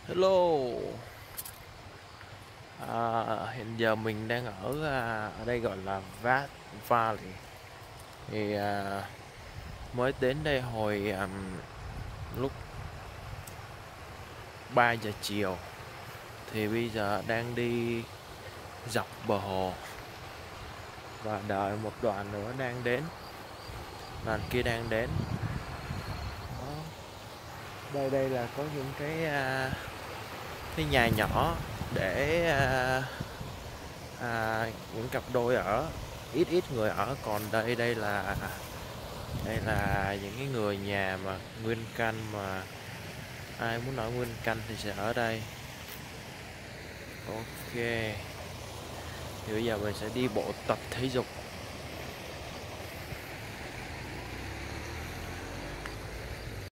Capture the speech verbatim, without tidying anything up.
Hello. À, hiện giờ mình đang ở à, ở đây gọi là LatValley. Thì à, mới đến đây hồi um, lúc ba giờ chiều. Thì bây giờ đang đi dọc bờ hồ và đợi một đoàn nữa đang đến. Đoàn kia đang đến. Đó. Đây đây là có những cái à, cái nhà nhỏ để à, à, những cặp đôi ở, ít ít người ở, còn đây đây là đây là những cái người nhà mà nguyên căn, mà ai muốn ở nguyên căn thì sẽ ở đây. Ok, thì bây giờ mình sẽ đi bộ tập thể dục